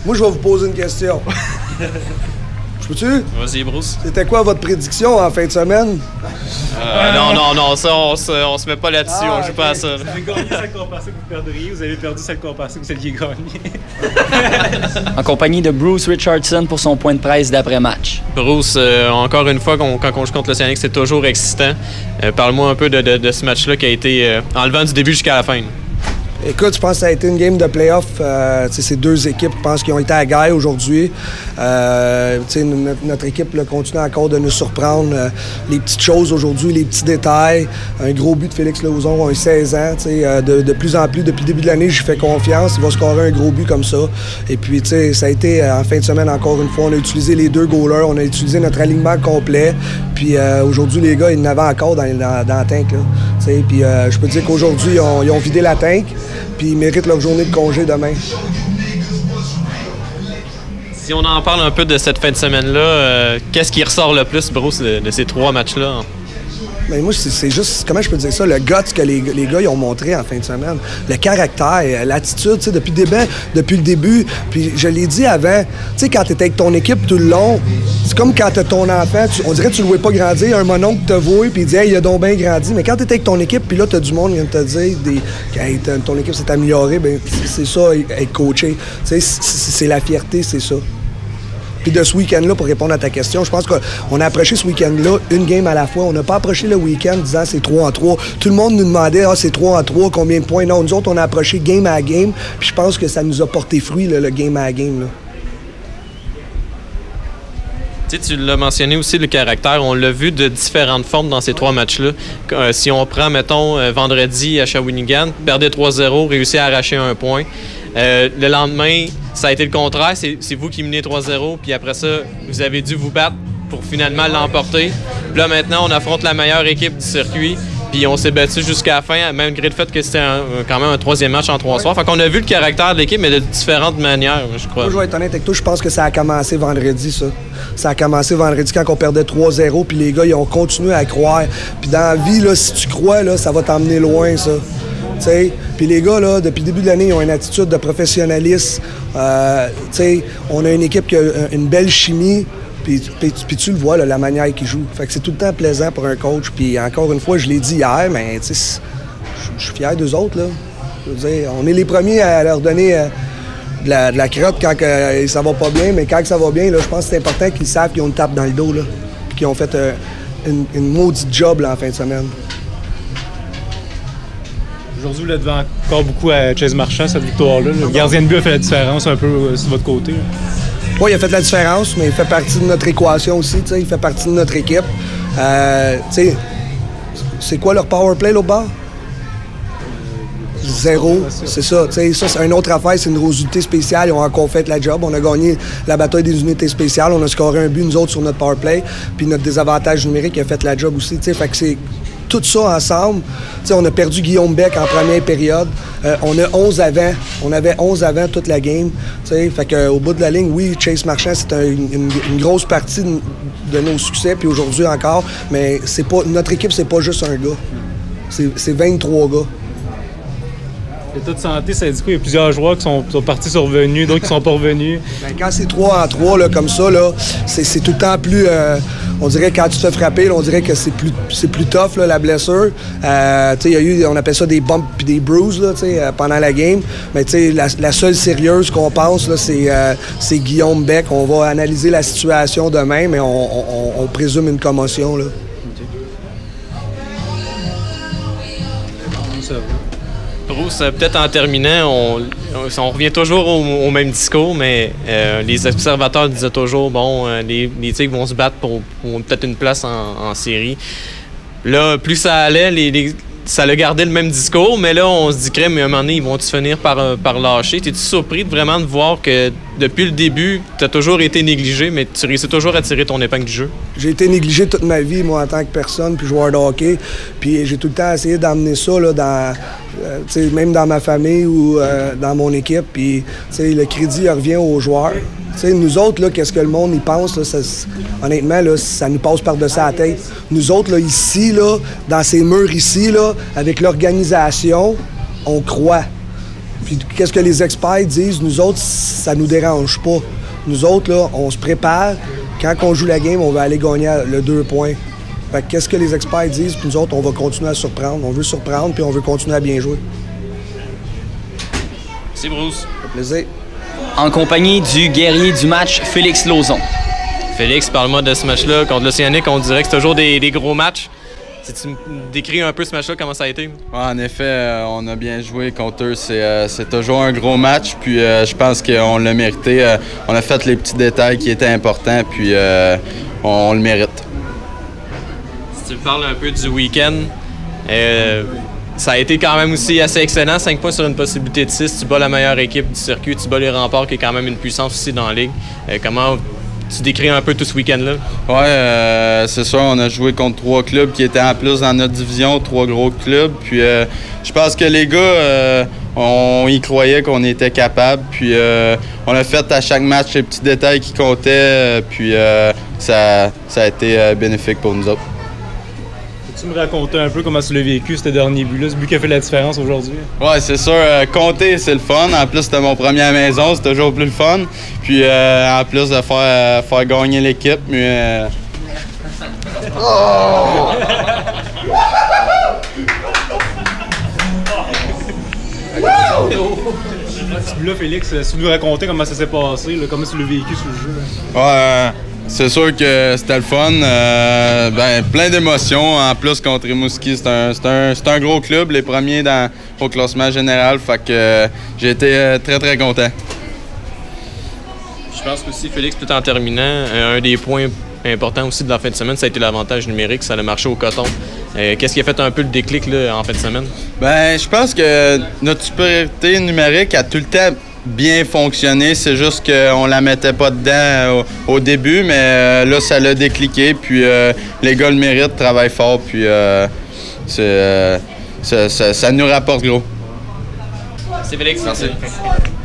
Moi, je vais vous poser une question. Je peux-tu? Vas-y, Bruce. C'était quoi votre prédiction en fin de semaine? Non, ça, on se met pas là-dessus, on joue pas à ça. Vous avez gagné celle qu'on pensait que vous perdriez, vous avez perdu celle qu'on pensait que vous alliez gagner. En compagnie de Bruce Richardson pour son point de presse d'après-match. Bruce, encore une fois, quand on joue contre l'Océanique, c'est toujours excitant. Parle-moi un peu de ce match-là qui a été enlevant du début jusqu'à la fin. Écoute, je pense que ça a été une game de play-off. Ces deux équipes, je pense qu'ils ont été à guerre aujourd'hui. Notre équipe là, continue encore de nous surprendre. Les petites choses aujourd'hui, les petits détails. Un gros but de Félix Lauzon, un 16 ans. De plus en plus, depuis le début de l'année, j'y fais confiance. Il va scorer un gros but comme ça. Et puis, ça a été en fin de semaine, encore une fois, on a utilisé les deux goalers, on a utilisé notre alignement complet. Puis aujourd'hui, les gars, ils en avaient encore dans la tank. Puis je peux te dire qu'aujourd'hui, ils ont vidé la tank. Puis ils méritent leur journée de congé demain. Si on en parle un peu de cette fin de semaine-là, qu'est-ce qui ressort le plus, Bruce, de ces 3 matchs-là? Ben moi, c'est juste, comment je peux dire ça, le guts que les gars ils ont montré en fin de semaine. Le caractère, l'attitude, tu sais, depuis le début. Puis je l'ai dit avant, tu sais, quand t'es avec ton équipe tout le long, c'est comme quand t'as ton enfant, on dirait que tu le vois pas grandir, un mononcle te voit, puis il dit « Hey, il a donc bien grandi ». Mais quand t'es avec ton équipe, puis là, t'as du monde qui vient de te dire hey, ton équipe s'est améliorée, ben c'est ça, être coaché. Tu sais, c'est la fierté, c'est ça. Puis de ce week-end-là, pour répondre à ta question, je pense qu'on a approché ce week-end-là une game à la fois. On n'a pas approché le week-end disant c'est 3-3. Tout le monde nous demandait c'est 3-3, combien de points. Non, nous autres, on a approché game à game. Puis je pense que ça nous a porté fruit, le game à game. Là. Tu l'as mentionné aussi, le caractère. On l'a vu de différentes formes dans ces 3 matchs-là. Si on prend, mettons, vendredi à Shawinigan, perdait 3-0, réussit à arracher 1 point. Le lendemain, ça a été le contraire. C'est vous qui menez 3-0, puis après ça, vous avez dû vous battre pour finalement l'emporter. Puis là, maintenant, on affronte la meilleure équipe du circuit, puis on s'est battu jusqu'à la fin, malgré le fait que c'était quand même un 3e match en 3 soirs. Fait qu'on a vu le caractère de l'équipe, mais de différentes manières, je crois. Moi, je vais être honnête avec toi, je pense que ça a commencé vendredi, ça. Ça a commencé vendredi quand on perdait 3-0, puis les gars, ils ont continué à croire. Puis dans la vie, là, si tu crois, là, ça va t'emmener loin, ça. Puis les gars, là, depuis le début de l'année, ils ont une attitude de professionnalisme. On a une équipe qui a une belle chimie. Puis tu le vois, là, la manière qu'ils jouent. Fait que c'est tout le temps plaisant pour un coach. Puis encore une fois, je l'ai dit hier, mais je suis fier d'eux autres. Là. Je veux dire, on est les premiers à leur donner de la crotte quand ça va pas bien. Mais quand ça va bien, là, je pense que c'est important qu'ils savent qu'ils ont une tape dans le dos. Là, puis qu'ils ont fait une maudite job là, en fin de semaine. Aujourd'hui, vous êtes devant encore beaucoup à Chase Marchand, cette victoire-là. Le gardien de but a fait la différence un peu sur votre côté. Oui, il a fait la différence, mais il fait partie de notre équation aussi. Il fait partie de notre équipe. C'est quoi leur power play, l'autre bord? 0, c'est ça. Ça, c'est une autre affaire, c'est une unité spéciale. Ils ont encore fait la job. On a gagné la bataille des unités spéciales. On a scoré un but, nous autres, sur notre power play. Puis notre désavantage numérique a fait la job aussi. Fait que c'est tout ça ensemble. T'sais, on a perdu Guillaume Beck en première période. On a 11 avant. On avait 11 avant toute la game. T'sais, fait qu'au bout de la ligne, oui, Chase Marchand, c'est une grosse partie de nos succès, puis aujourd'hui encore. Mais c'est pas, notre équipe, c'est pas juste un gars. C'est 23 gars. L'état de santé, ça dit quoi? Il y a plusieurs joueurs qui sont partis, sont revenus, d'autres qui sont pas revenus. Ben, quand c'est 3-3, là, comme ça, là, c'est tout le temps plus... on dirait quand tu te fais frapper, là, on dirait que c'est plus tough, là, la blessure. Y a eu, on appelle ça des bumps puis des bruises là, pendant la game. Mais la seule sérieuse qu'on pense, là, c'est Guillaume Beck. On va analyser la situation demain, mais on présume une commotion. Là. Bruce, peut-être en terminant, on revient toujours au même discours, mais les observateurs disaient toujours, les Tigres vont se battre pour peut-être une place en série. Là, plus ça allait, ça a gardé le même discours, mais là, on se dit que, mais à un moment donné, ils vont-tu finir par lâcher? T'es-tu surpris vraiment de voir que depuis le début, tu as toujours été négligé, mais tu réussis toujours à tirer ton épingle du jeu? J'ai été négligé toute ma vie, moi, en tant que personne, puis joueur de hockey. Puis j'ai tout le temps essayé d'emmener ça là, même dans ma famille ou dans mon équipe. Puis le crédit revient aux joueurs. Nous autres, là, qu'est-ce que le monde y pense? Là, honnêtement, là, ça nous passe par-dessus la tête. Nous autres, là, ici, là, dans ces murs ici, là, avec l'organisation, on croit. Puis qu'est-ce que les experts disent, nous autres, ça nous dérange pas. Nous autres, là, on se prépare. Quand on joue la game, on va aller gagner le 2 points. Fait que qu'est-ce que les experts disent, puis nous autres, on va continuer à surprendre. On veut surprendre, puis on veut continuer à bien jouer. Merci, Bruce. Ça fait plaisir. En compagnie du guerrier du match, Félix Lauzon. Félix, parle-moi de ce match-là. Contre l'Océanique, on dirait que c'est toujours des gros matchs. Si tu me décris un peu ce match-là, comment ça a été? Ouais, en effet, on a bien joué contre eux. C'est toujours un gros match. Puis je pense qu'on l'a mérité. On a fait les petits détails qui étaient importants. Puis on le mérite. Si tu me parles un peu du week-end, ça a été quand même aussi assez excellent. 5 points sur une possibilité de 6. Tu bats la meilleure équipe du circuit. Tu bats les Remparts, qui est quand même une puissance aussi dans la ligue. Comment tu décris un peu tout ce week-end-là? Ouais, c'est sûr, on a joué contre 3 clubs qui étaient en plus dans notre division, 3 gros clubs. Puis je pense que les gars, on y croyait qu'on était capable. Puis on a fait à chaque match les petits détails qui comptaient. Puis ça a été bénéfique pour nous autres. Peux-tu me raconter un peu comment tu l'as vécu, ce dernier but-là, ce but qui a fait la différence aujourd'hui? Ouais, c'est sûr. Compter, c'est le fun. En plus, c'était mon premier à la maison, c'est toujours plus le fun. Puis en plus de faire gagner l'équipe, mais... Ce but-là, Félix, si tu nous racontais comment ça s'est passé, là, comment tu l'as vécu sur le jeu? Ouais, c'est sûr que c'était le fun. Plein d'émotions. En plus, contre Rimouski, c'est un gros club, les premiers au classement général. Fait que j'ai été très, très content. Je pense qu'aussi, Félix, tout en terminant, un des points importants aussi de la fin de semaine, ça a été l'avantage numérique. Ça a marché au coton. Qu'est-ce qui a fait un peu le déclic là, en fin de semaine? Je pense que notre supériorité numérique a tout le temps bien fonctionné. C'est juste qu'on la mettait pas dedans au début, mais là, ça l'a décliqué. Puis les gars le méritent, travaillent fort. Puis ça nous rapporte gros. Merci, Félix. Merci.